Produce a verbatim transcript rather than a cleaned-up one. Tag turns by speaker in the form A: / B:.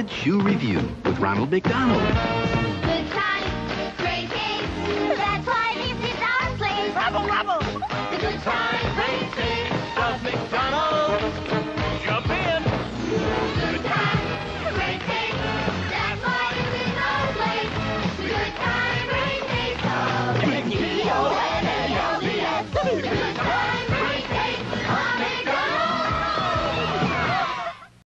A: Red Shoe Revue with Ronald McDonald.
B: Good times, great games. That's why it's our place.
C: Rubble, rubble.
B: The good times.